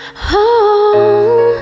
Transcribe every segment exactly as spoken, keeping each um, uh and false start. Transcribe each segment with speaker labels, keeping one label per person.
Speaker 1: Oh,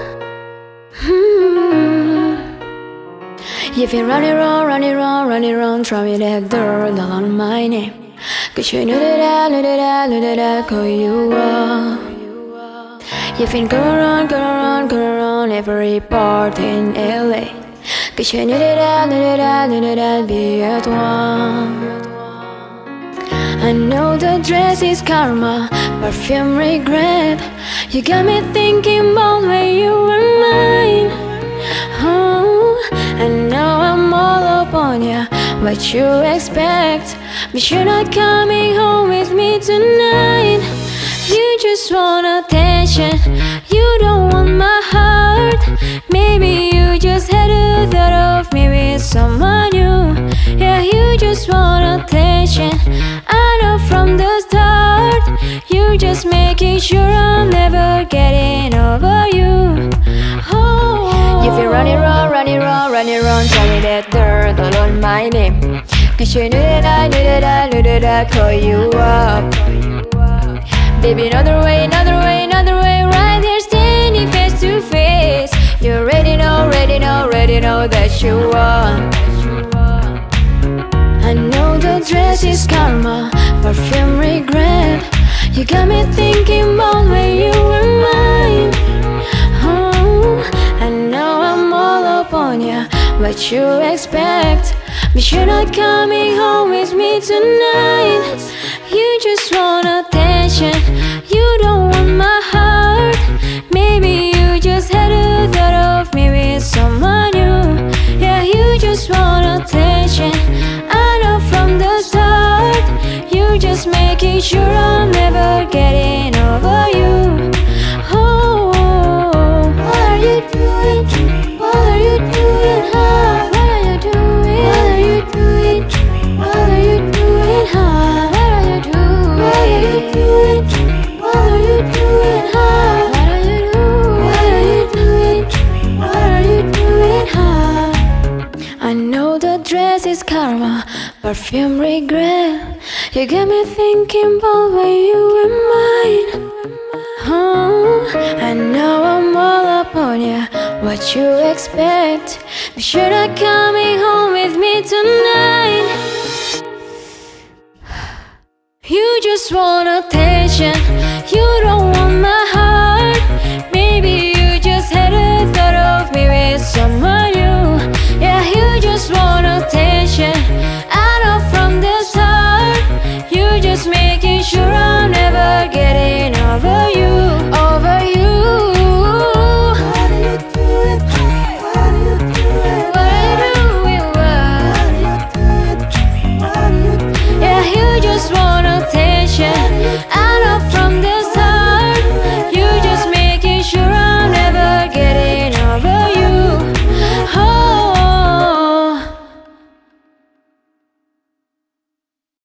Speaker 1: hmm. You've been running around, running around, running around, trying that girl all on my name. Cause you knew that I, knew that I, knew that I call you up. You've been going around, going around, going around every part in L A. Cause you knew that I, knew that I, knew that I'd be at one. I know the dress is karma, perfume regret. You got me thinking about when you were mine. Oh, and now I'm all up on ya. What you expect? But you're not coming home with me tonight. You just want attention, you don't want my heart. Maybe you just had a thought of me with someone new. Yeah, you just want attention, I know from the start. You're just making sure I'm never getting over you. Oh, you've been running around, running around, running around, telling that girl all on my name. Cause you knew that I, knew that I, knew that I call you up. Baby, another way, another way, another way, right there standing face to face. You already know, already know, already know that you want. I know the dress is karma, perfume regret. You got me thinking about when you were mine. Oh, and now I'm all up on ya. What you expect? But you're not coming home with me tonight. You just want attention, you don't want my heart. Maybe you just had a thought of me with someone new. Yeah, you just want attention, I know from the start. You're just making sure I'm never getting over you. Oh, what are you doing? What are you doing? Huh? What are you doing? What are you doing? What are you doing? Huh? What are you doing? What are you doing? What are you doing? Huh? What are you doing? What are you doing? Huh? I know the dress is karma, perfume regret. You got me thinking about when you were mine. Oh, and now I'm all up on ya. What you expect? Be sure not coming home with me tonight. You just want attention, you don't want my heart. Maybe you just had a thought of me with someone new. Yeah, you just want attention, I know from the start. You're just making sure I'm never getting over you.